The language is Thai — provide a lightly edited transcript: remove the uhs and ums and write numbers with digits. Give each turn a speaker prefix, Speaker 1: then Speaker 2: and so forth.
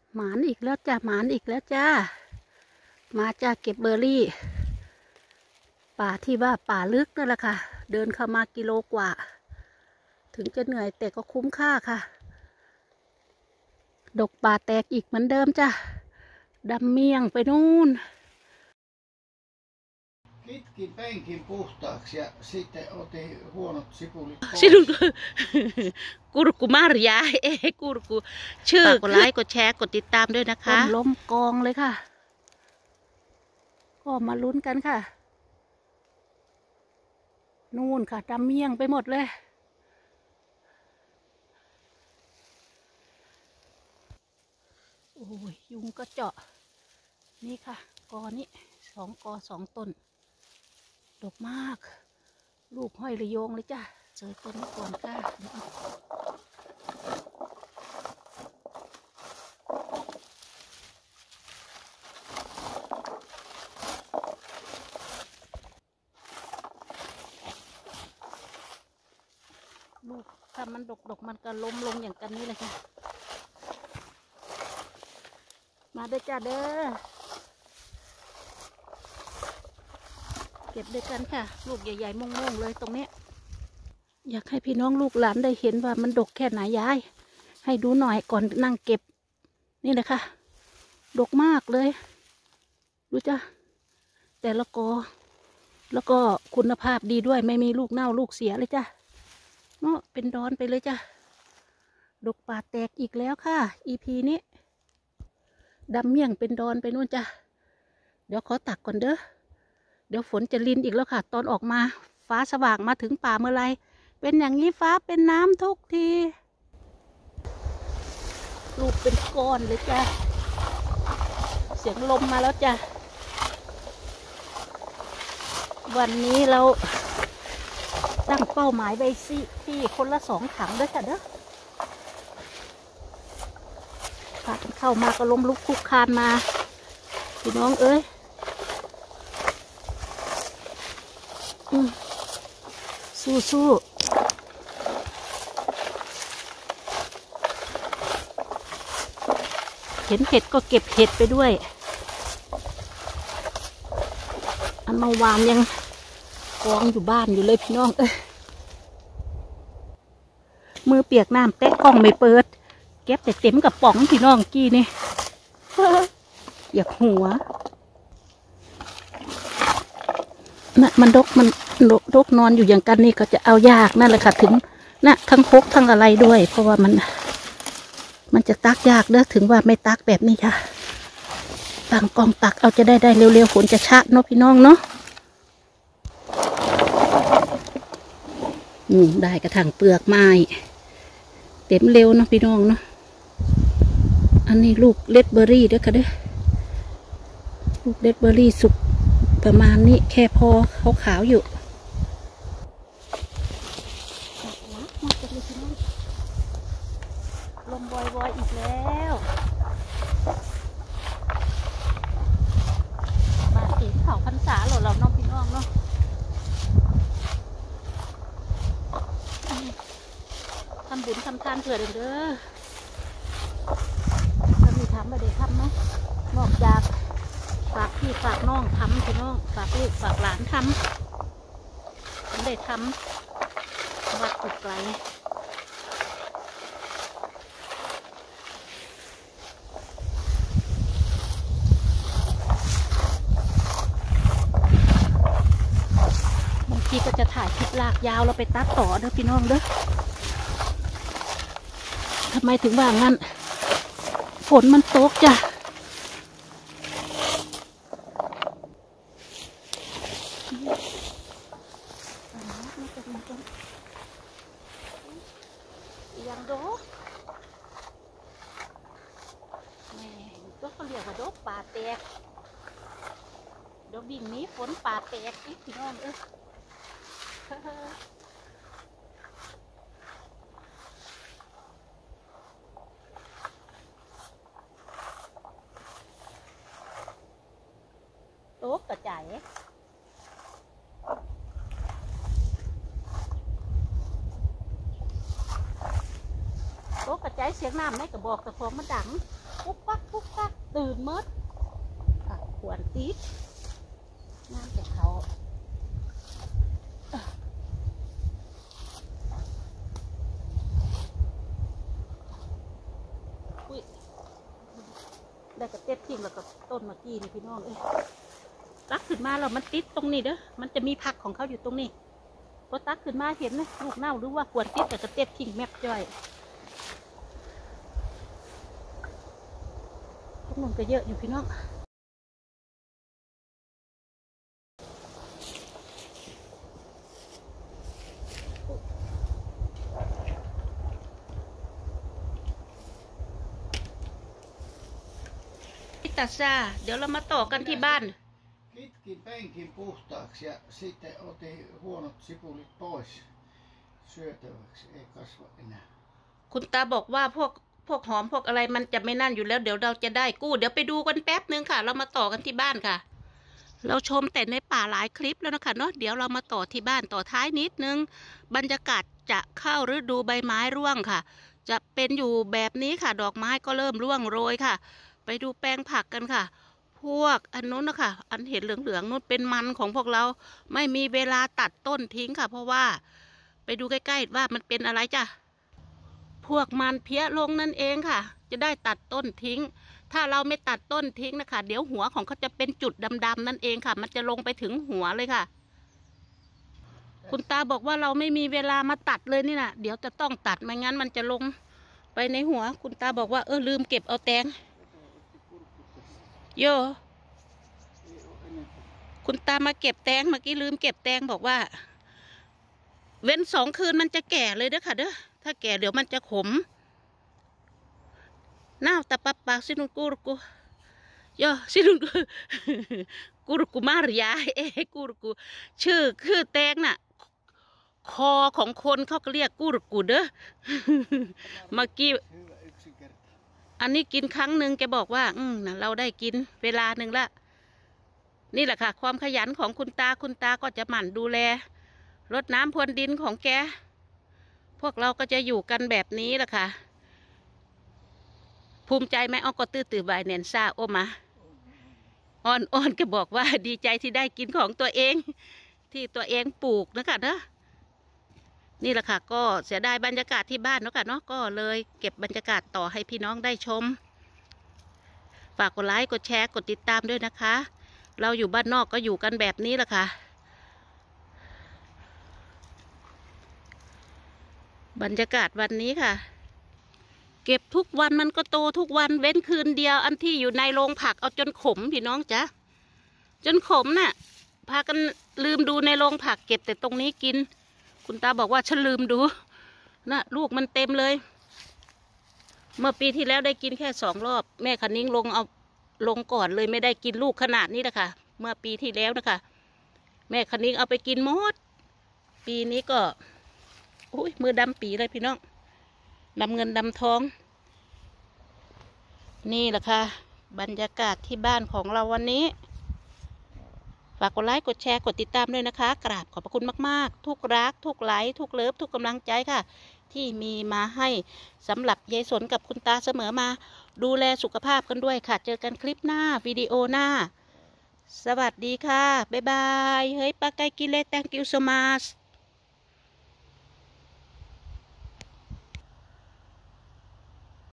Speaker 1: หมานอีกแล้วจ้าหมานอีกแล้วจ้ามาจ้าเก็บเบอร์รี่ป่าที่ว่าป่าลึกนั่นแหละค่ะเดินเข้ามากิโลกว่าถึงจะเหนื่อยแต่ก็คุ้มค่าค่ะดกป่าแตกอีกเหมือนเดิมจ้าดำเมี่ยงไปนู่น
Speaker 2: Kitkin penkin puhtaaksi ja sitten otin huonot sipulit pois.
Speaker 1: ชื่อกูรุกุมารยากูรุกุชื่อกดไลค์กดแชร์กดติดตามด้วยนะคะล้มกองเลยค่ะก็มาลุ้นกันค่ะนู่นค่ะดำเมี่ยงไปหมดเลยโอ้ยยุงก็เจาะนี่ค่ะกอนี้2 กอ 2 ต้นดกมากลูกห้อยระโยงเลยจ้ะเจอต้นนี้ก่อนค่ะลูกถ้ามันดกมันก็ล้มลงอย่างกันนี้เลยค่ะมาเด้อจ้าเด้อเก็บด้วยกันค่ะลูกใหญ่ๆม่วงๆเลยตรงนี้อยากให้พี่น้องลูกหลานได้เห็นว่ามันดกแค่ไหนยายให้ดูหน่อยก่อนนั่งเก็บนี่เลยค่ะดกมากเลยดูจ้ะแต่ละกอแล้วก็คุณภาพดีด้วยไม่มีลูกเน่าลูกเสียเลยจ้ะเนาะเป็นดอนไปเลยจ้ะดกป่าแตกอีกแล้วค่ะ EP นี้ดำเมี่ยงเป็นดอนไปนู่นจ้ะเดี๋ยวขอตักก่อนเด้อเดี๋ยวฝนจะรินอีกแล้วค่ะตอนออกมาฟ้าสว่างมาถึงป่าเมื่อไรเป็นอย่างนี้ฟ้าเป็นน้ำทุกทีลูกเป็นก้อนเลยจ้ะเสียงลมมาแล้วจ้ะวันนี้เราตั้งเป้าหมายไว้ที่คนละ2 ถังด้วยจ้ะเด้อพากันเข้ามาก็ล้มลุกคลุกคลานมาพี่น้องเอ้ยสู้เห็นเห็ดก็เก็บเห็ดไปด้วยอันเมื่อวานยังกองอยู่บ้านอยู่เลยพี่น้องเอ้ยมือเปียกน้ำแตะกล้องไม่เปิดเก็บแต่เต็มกับป๋องพี่น้องกี้นี่อยากหัวน่ะมันดกนอนอยู่อย่างกันนี่ก็จะเอายากนั่นแหละค่ะถึงน่ะทั้งคกทั้งอะไรด้วยเพราะว่ามันจะตักยากเด้อถึงว่าไม่ตักแบบนี้ค่ะตั้งกองตักเอาจะได้เร็วๆฝนจะชะเนาะพี่น้องเนาะได้กระถางเปลือกไม้เต็มเร็วเนาะพี่น้องเนาะอันนี้ลูกเลดเบอร์รี่ด้วยค่ะเด้อลูกเลดเบอร์รี่สุกประมาณนี้แค่พอขาวๆอยู่ลมวอยๆอีกแล้วมาถึงเขาพรรษาหรอเราน้องพี่น้องเนาะทำบุญทำทานเผื่อเด้อถ้ามีทำมาได้ทำไหมนอกจากฝากพี่ฝากน้องทำพี่น้องฝากลูกฝากหลานทำได้ทำวัดอุกไกลบางทีก็จะถ่ายคลิปลากยาวเราไปตัดต่อเด้อพี่น้องเด้อทำไมถึงว่างั้นฝนมันตกจ้ะยังโดแม่ก็เขาเรียกว่าโดป่าแตกเดี๋ยวบิ่งนี้ฝนป่าแตกอีกพี่น้องเอ้ยโต๊ะกระจายโต๊ะกระจายเสียงน้ำในกระบอกตะฟองมันดังโอ้ปุ๊บปั๊บปุ๊บปั๊บตื่นมดขวนติดน้ำจากเขาได้กระเต็บทิ้งแล้วกับต้นเมื่อกี้นี่พี่น้องตักขึ้นมาแล้วมันติดตรงนี้เด้อมันจะมีผักของเขาอยู่ตรงนี้พอตักขึ้นมาเห็นนะลูกเน่าหรือว่าควรติดแต่กระเต็บทิ้งแมบจ้อยพวกมันก็เยอะอยู่พี่น้องตาซาเดี๋ยวเรามาต่อกันที่บ้าน
Speaker 2: Kitkin penkin puhtaaksi ja sitten otin huonot sipulit pois syötäväksi, ei kasva enää.
Speaker 1: คุณตาบอกว่าพวกหอมพวกอะไรมันจะไม่นั่นอยู่แล้วเดี๋ยวเราจะได้กู้เดี๋ยวไปดูกันแป๊บนึงค่ะเรามาต่อกันที่บ้านค่ะเราชมแต่ในป่าหลายคลิปแล้วนะคะเนาะเดี๋ยวเรามาต่อที่บ้านต่อท้ายนิดนึงบรรยากาศจะเข้าฤดูใบไม้ร่วงค่ะจะเป็นอยู่แบบนี้ค่ะดอกไม้ก็เริ่มร่วงโรยค่ะไปดูแปลงผักกันค่ะพวกอันนู้นนะคะอันเห็นเหลืองๆนู้นเป็นมันของพวกเราไม่มีเวลาตัดต้นทิ้งค่ะเพราะว่าไปดูใกล้ๆว่ามันเป็นอะไรจ้ะพวกมันเพี้ยลงนั่นเองค่ะจะได้ตัดต้นทิ้งถ้าเราไม่ตัดต้นทิ้งนะคะเดี๋ยวหัวของเขาจะเป็นจุดดำๆนั่นเองค่ะมันจะลงไปถึงหัวเลยค่ะคุณตาบอกว่าเราไม่มีเวลามาตัดเลยนี่นะเดี๋ยวจะต้องตัดไม่งั้นมันจะลงไปในหัวคุณตาบอกว่าลืมเก็บเอาแตงโยคุณตามาเก็บแตงเมื่อกี้ลืมเก็บแตงบอกว่าเว้น2 คืนมันจะแก่เลยเด้อค่ะเด้อถ้าแก่เดี๋ยวมันจะขมน้าวตะปับปากสินุกูรุกูโยสินุกูรุกูมาริยากูรุกูชื่อคือแตงน่ะคอของคนเขาก็เรียกกูรุกูเด้อเมื่อกี้อันนี้กินครั้งหนึ่งแกบอกว่าเราได้กินเวลาหนึ่งละนี่แหละค่ะความขยันของคุณตาก็จะหมั่นดูแลรดน้ำพรวนดินของแกพวกเราก็จะอยู่กันแบบนี้แหละค่ะภูมิใจไหมอ้อก็ตื้อใบเนนซ่าโอมาอ้อนก็บอกว่าดีใจที่ได้กินของตัวเองที่ตัวเองปลูกนะคะเนอะนี่แหละค่ะก็เสียดายบรรยากาศที่บ้านเนาะค่ะเนาะก็เลยเก็บบรรยากาศต่อให้พี่น้องได้ชมฝากกดไลค์กดแชร์กดติดตามด้วยนะคะเราอยู่บ้านนอกก็อยู่กันแบบนี้แหละค่ะบรรยากาศวันนี้ค่ะเก็บทุกวันมันก็โตทุกวันเว้นคืนเดียวอันที่อยู่ในโรงผักเอาจนขมพี่น้องจ๊ะจนขมน่ะพากันลืมดูในโรงผักเก็บแต่ตรงนี้กินคุณตาบอกว่าฉันลืมดูนะลูกมันเต็มเลยเมื่อปีที่แล้วได้กินแค่2 รอบแม่คันนิ้งลงก่อนเลยไม่ได้กินลูกขนาดนี้นะคะเมื่อปีที่แล้วนะคะแม่คันนิ้งเอาไปกินหมดปีนี้ก็มือดำปีเลยพี่น้องดำเงินดำทองนี่แหละค่ะบรรยากาศที่บ้านของเราวันนี้ฝากกดไลค์กดแชร์กดติดตามด้วยนะคะกราบขอบพระคุณมากๆทุกรักทุกไลค์ทุกเลิฟทุกกำลังใจค่ะที่มีมาให้สำหรับยายสนกับคุณตาเสมอมาดูแลสุขภาพกันด้วยค่ะเจอกันคลิปหน้าวิดีโอหน้าสวัสดีค่ะบ๊ายบายเฮ้ยปาไกกิเล thank you so much